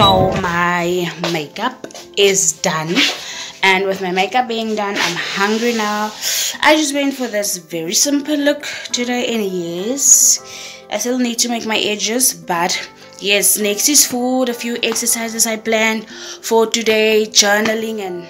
So my makeup is done, and with my makeup being done, I'm hungry now. I just went for this very simple look today, and yes, I still need to make my edges, but yes, next is food, a few exercises I planned for today, journaling and